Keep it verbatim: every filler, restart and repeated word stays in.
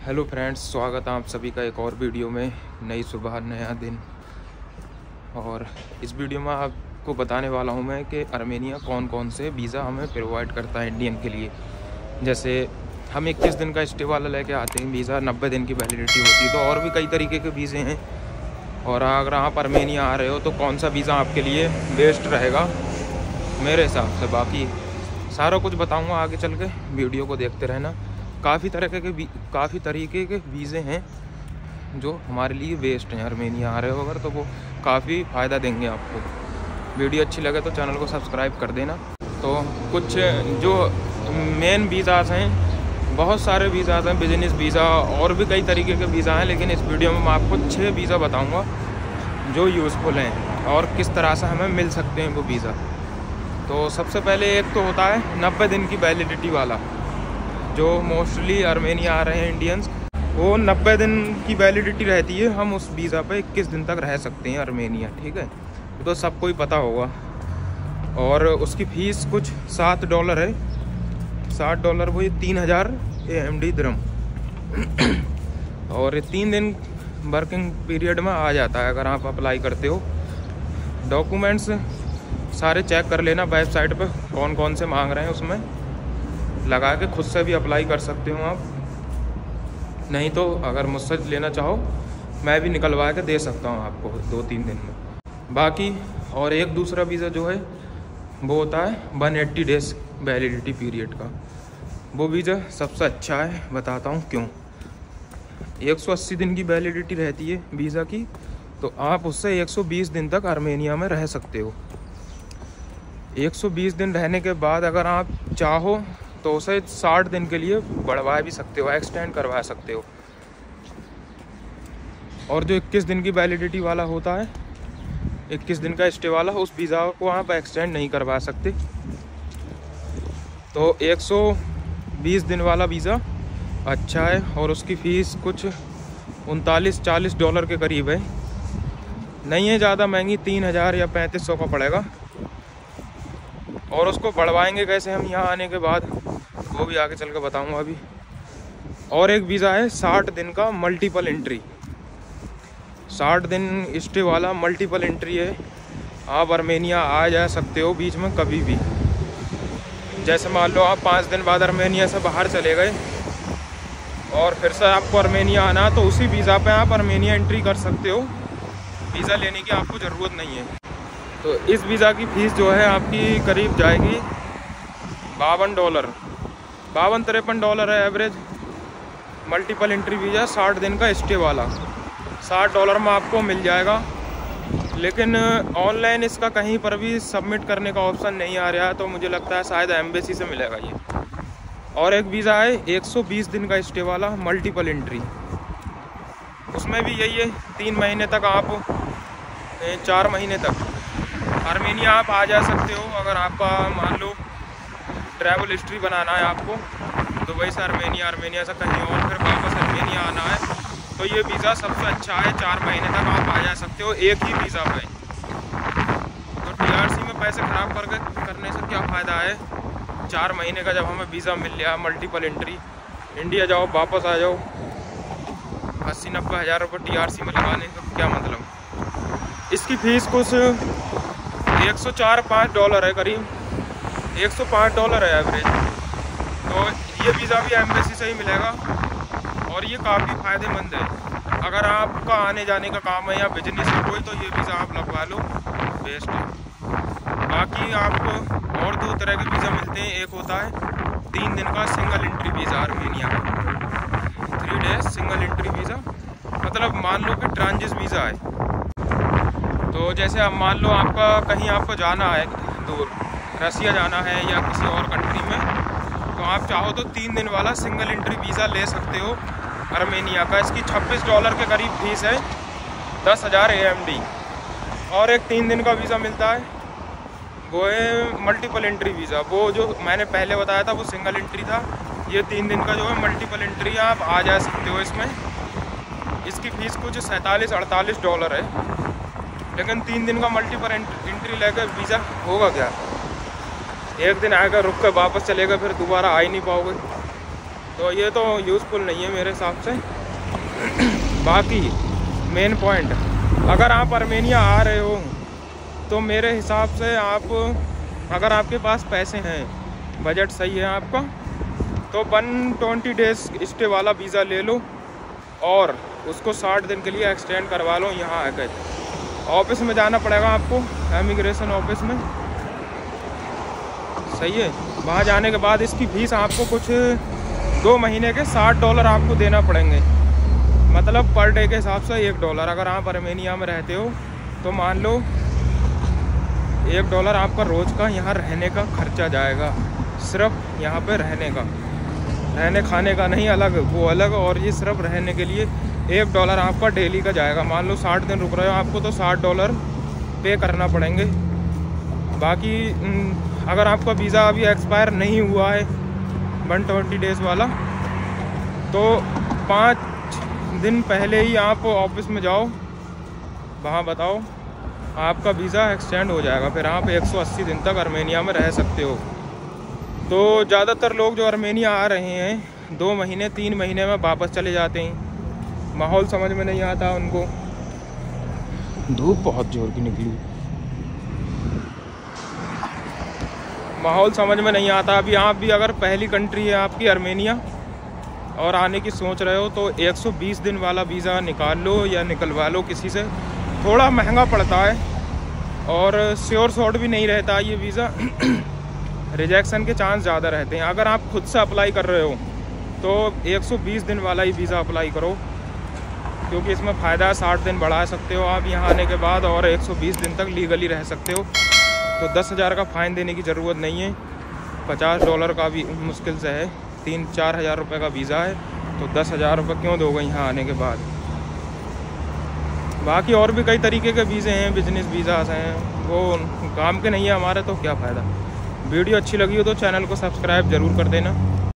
Hello friends, स्वागत है आप सभी का एक और वीडियो में। नई सुबह, नया दिन। और इस वीडियो में आपको बताने वाला हूं मैं कि आर्मेनिया कौन कौन से वीज़ा हमें प्रोवाइड करता है इंडियन के लिए। जैसे हम इक्कीस दिन का स्टे वाला लेके आते हैं वीज़ा, नब्बे दिन की वैलिडिटी होती है। तो और भी कई तरीके के वीज़े हैं। और अगर आप आर्मेनिया आ रहे हो तो कौन सा वीज़ा आपके लिए बेस्ट रहेगा मेरे हिसाब से। बाकी सारा कुछ बताऊँगा आगे चल के, वीडियो को देखते रहना। काफ़ी तरह के काफ़ी तरीके के वीज़े हैं जो हमारे लिए बेस्ट हैं। आर्मेनिया आ रहे हो अगर तो वो काफ़ी फ़ायदा देंगे आपको। वीडियो अच्छी लगे तो चैनल को सब्सक्राइब कर देना। तो कुछ जो मेन वीज़ाज़ हैं, बहुत सारे वीज़ाज़ हैं, बिजनेस वीज़ा और भी कई तरीके के वीज़ा हैं। लेकिन इस वीडियो में मैं आपको छः वीज़ा बताऊँगा जो यूज़फुल हैं और किस तरह से हमें मिल सकते हैं वो वीज़ा। तो सबसे पहले एक तो होता है नब्बे दिन की वैलिडिटी वाला, जो मोस्टली आर्मेनिया आ रहे हैं इंडियंस, वो नब्बे दिन की वैलिडिटी रहती है। हम उस वीज़ा पे इक्कीस दिन तक रह सकते हैं आर्मेनिया, ठीक है। तो सबको ही पता होगा। और उसकी फ़ीस कुछ सात डॉलर है, सात डॉलर वो ये तीन हज़ार ए एम डी दिरहम। और तीन दिन वर्किंग पीरियड में आ जाता है अगर आप अप्लाई करते हो। डॉक्यूमेंट्स सारे चेक कर लेना वेबसाइट पे कौन कौन से मांग रहे हैं, उसमें लगा के खुद से भी अप्लाई कर सकते हो आप। नहीं तो अगर मुझसे लेना चाहो मैं भी निकलवा के दे सकता हूँ आपको दो तीन दिन में। बाकी और एक दूसरा वीज़ा जो है वो होता है one eighty days validity period का। वो वीज़ा सबसे अच्छा है, बताता हूँ क्यों। एक सौ अस्सी दिन की वैलिडिटी रहती है वीज़ा की, तो आप उससे एक सौ बीस दिन तक आर्मेनिया में रह सकते हो। एक सौ बीस दिन रहने के बाद अगर आप चाहो तो उसे साठ दिन के लिए बढ़वा भी सकते हो, एक्सटेंड करवा सकते हो। और जो इक्कीस दिन की वैलिडिटी वाला होता है, इक्कीस दिन का स्टे वाला, उस वीज़ा को आप एक्सटेंड नहीं करवा सकते। तो एक सौ बीस दिन वाला वीज़ा अच्छा है और उसकी फ़ीस कुछ उनतालीस चालीस डॉलर के करीब है। नहीं है ज़्यादा महंगी, तीन हज़ार या पैंतीस सौ का पड़ेगा। और उसको बढ़वाएंगे कैसे हम यहाँ आने के बाद, वो भी आगे चल कर बताऊँगा अभी। और एक वीज़ा है साठ दिन का मल्टीपल एंट्री, साठ दिन स्टे वाला मल्टीपल एंट्री है। आप आर्मेनिया आ जा सकते हो बीच में कभी भी। जैसे मान लो आप पाँच दिन बाद आर्मेनिया से बाहर चले गए और फिर से आपको आर्मेनिया आना, तो उसी वीज़ा पे आप आर्मेनिया एंट्री कर सकते हो। वीज़ा लेने की आपको ज़रूरत नहीं है। तो इस वीज़ा की फ़ीस जो है आपकी करीब जाएगी बावन डॉलर, बावन तिरपन डॉलर है एवरेज। मल्टीपल एंट्री वीज़ा साठ दिन का स्टे वाला साठ डॉलर में आपको मिल जाएगा। लेकिन ऑनलाइन इसका कहीं पर भी सबमिट करने का ऑप्शन नहीं आ रहा है, तो मुझे लगता है शायद एम्बेसी से मिलेगा ये। और एक वीज़ा है एक सौ बीस दिन का स्टे वाला मल्टीपल एंट्री, उसमें भी यही है, तीन महीने तक आप, चार महीने तक आर्मेनिया आप आ जा सकते हो। अगर आपका मान लो ट्रैवल हिस्ट्री बनाना है आपको, दुबई से आर्मेनिया, आर्मेनिया से कहीं और फिर वापस आर्मेनिया आना है, तो ये वीज़ा सबसे अच्छा है। चार महीने तक आप आ जा सकते हो एक ही वीज़ा पे। तो टीआरसी में पैसे ख़राब करके करने से क्या फ़ायदा है। चार महीने का जब हमें वीज़ा मिल गया मल्टीपल एंट्री, इंडिया जाओ वापस आ जाओ, अस्सी नब्बे हज़ार रुपये टीआरसी में लगाने का क्या मतलब। इसकी फ़ीस कुछ एक सौ चार पाँच डॉलर है, करीब एक सौ पाँच डॉलर है एवरेज। तो ये वीज़ा भी एम्बेसी से ही मिलेगा और ये काफ़ी फ़ायदेमंद है। अगर आपका आने जाने का काम है या बिजनेस है कोई, तो ये वीज़ा आप लगवा लो, बेस्ट है। बाकी आपको और दो तरह के वीज़ा मिलते हैं। एक होता है तीन दिन का सिंगल एंट्री वीज़ा आर्मेनिया का, three days single entry visa, मतलब मान लो कि ट्रांजिट वीज़ा है। तो जैसे अब मान लो आपका कहीं आपको जाना है दूर, रसिया जाना है या किसी और कंट्री में, तो आप चाहो तो तीन दिन वाला सिंगल एंट्री वीज़ा ले सकते हो आर्मेनिया का। इसकी छब्बीस डॉलर के करीब फीस है, दस हज़ार ए एम डी। और एक तीन दिन का वीज़ा मिलता है, वो है मल्टीपल एंट्री वीज़ा। वो जो मैंने पहले बताया था वो सिंगल एंट्री था, ये तीन दिन का जो है मल्टीपल एंट्री, आप आ जा सकते हो इसमें। इसकी फ़ीस कुछ सैंतालीस अड़तालीस डॉलर है। लेकिन तीन दिन का मल्टीपल एंट्री लेकर वीज़ा होगा क्या, एक दिन आएगा रुक कर वापस चलेगा, फिर दोबारा आ ही नहीं पाओगे। तो ये तो यूज़फुल नहीं है मेरे हिसाब से। बाकी मेन पॉइंट, अगर आप आर्मेनिया आ रहे हो तो मेरे हिसाब से आप, अगर आपके पास पैसे हैं, बजट सही है आपका, तो वन ट्वेंटी डेज़ स्टे वाला वीज़ा ले लो और उसको साठ दिन के लिए एक्सटेंड करवा लो। यहाँ आकर ऑफिस में जाना पड़ेगा आपको, इमिग्रेशन ऑफिस में, सही है। वहाँ जाने के बाद इसकी फ़ीस आपको कुछ दो महीने के साठ डॉलर आपको देना पड़ेंगे, मतलब पर डे के हिसाब से एक डॉलर। अगर आप आर्मेनिया में रहते हो तो मान लो एक डॉलर आपका रोज़ का यहाँ रहने का खर्चा जाएगा, सिर्फ यहाँ पे रहने का, रहने खाने का नहीं अलग, वो अलग। और ये सिर्फ रहने के लिए एक डॉलर आपका डेली का जाएगा। मान लो साठ दिन रुक रहे हो आपको, तो साठ डॉलर पे करना पड़ेंगे। बाकी अगर आपका वीज़ा अभी एक्सपायर नहीं हुआ है वन ट्वेंटी डेज़ वाला, तो पाँच दिन पहले ही आप ऑफिस में जाओ, वहाँ बताओ, आपका वीज़ा एक्सटेंड हो जाएगा। फिर आप एक सौ अस्सी दिन तक आर्मेनिया में रह सकते हो। तो ज़्यादातर लोग जो आर्मेनिया आ रहे हैं दो महीने तीन महीने में वापस चले जाते हैं, माहौल समझ में नहीं आता उनको। धूप बहुत जोर की निकली, माहौल समझ में नहीं आता। अभी आप भी अगर पहली कंट्री है आपकी आर्मेनिया और आने की सोच रहे हो तो एक सौ बीस दिन वाला वीज़ा निकाल लो या निकलवा लो किसी से। थोड़ा महंगा पड़ता है और श्योर शॉर्ट भी नहीं रहता ये वीज़ा, रिजेक्शन के चांस ज़्यादा रहते हैं। अगर आप खुद से अप्लाई कर रहे हो तो एक सौ बीस दिन वाला ही वीज़ा अप्लाई करो, क्योंकि इसमें फ़ायदा है, साठ दिन बढ़ा सकते हो आप यहाँ आने के बाद और एक सौ बीस दिन तक लीगली रह सकते हो। तो दस हज़ार का फ़ाइन देने की ज़रूरत नहीं है, पचास डॉलर का भी मुश्किल से है, तीन चार हज़ार रुपये का वीज़ा है, तो दस हज़ार रुपये क्यों दोगे यहाँ आने के बाद। बाकी और भी कई तरीके के वीज़े हैं, बिजनेस वीज़ास हैं, वो काम के नहीं है हमारे, तो क्या फ़ायदा। वीडियो अच्छी लगी हो तो चैनल को सब्सक्राइब ज़रूर कर देना।